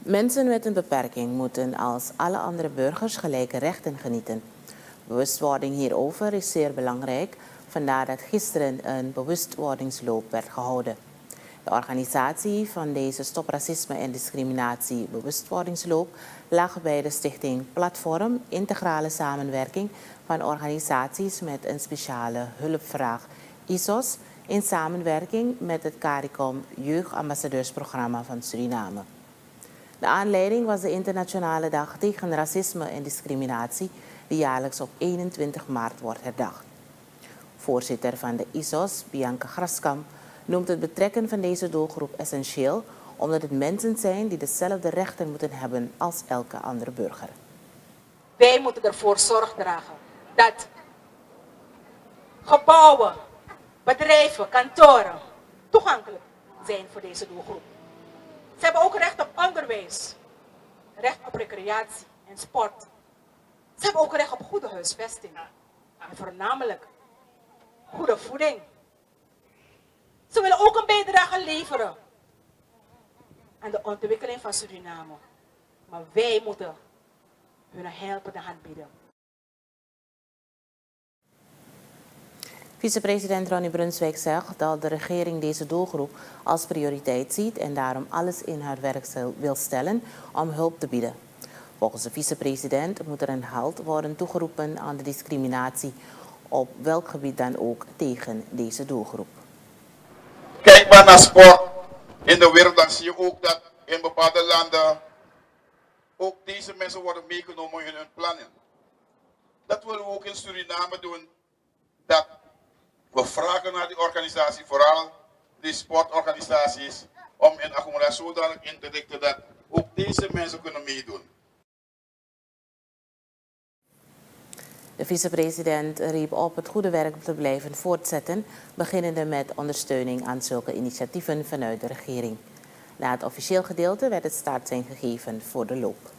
Mensen met een beperking moeten als alle andere burgers gelijke rechten genieten. Bewustwording hierover is zeer belangrijk, vandaar dat gisteren een bewustwordingsloop werd gehouden. De organisatie van deze Stop Racisme en Discriminatie bewustwordingsloop lag bij de stichting Platform Integrale Samenwerking van organisaties met een speciale hulpvraag, ISOS, in samenwerking met het CARICOM Jeugdambassadeursprogramma van Suriname. De aanleiding was de Internationale Dag tegen Racisme en Discriminatie, die jaarlijks op 21 maart wordt herdacht. Voorzitter van de ISOS, Bianca Graskamp, noemt het betrekken van deze doelgroep essentieel, omdat het mensen zijn die dezelfde rechten moeten hebben als elke andere burger. Wij moeten ervoor zorg dragen dat gebouwen, bedrijven, kantoren toegankelijk zijn voor deze doelgroep. Ze hebben ook recht op onderwijs, recht op recreatie en sport. Ze hebben ook recht op goede huisvesting en voornamelijk goede voeding. Ze willen ook een bijdrage leveren aan de ontwikkeling van Suriname. Maar wij moeten hun helpende hand bieden. Vicepresident Ronnie Brunswijk zegt dat de regering deze doelgroep als prioriteit ziet en daarom alles in haar werk wil stellen om hulp te bieden. Volgens de vicepresident moet er een halt worden toegeroepen aan de discriminatie op welk gebied dan ook tegen deze doelgroep. Kijk maar naar sport in de wereld, dan zie je ook dat in bepaalde landen ook deze mensen worden meegenomen in hun plannen. Dat willen we ook in Suriname doen. Dat we vragen naar die organisatie, vooral die sportorganisaties, om in accommodatie zodanig in te richten dat ook deze mensen kunnen meedoen. De vicepresident riep op het goede werk te blijven voortzetten, beginnende met ondersteuning aan zulke initiatieven vanuit de regering. Na het officieel gedeelte werd het startsein gegeven voor de loop.